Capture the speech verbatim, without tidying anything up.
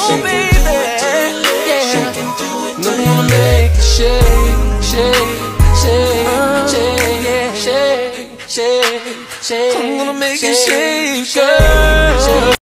Oh, baby, yeah. I'm gonna make it shake, shake, shake, shake, yeah, shake, shake, shake. I'm gonna make it shake, girl.